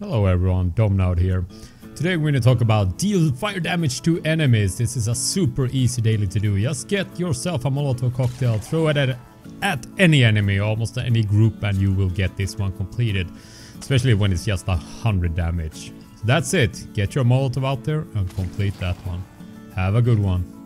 Hello everyone, Domnaut here. Today we're going to talk about deal fire damage to enemies. This is a super easy daily to do. Just get yourself a Molotov cocktail, throw it at any enemy, almost any group, and you will get this one completed. Especially when it's just 100 damage. So that's it. Get your Molotov out there and complete that one. Have a good one.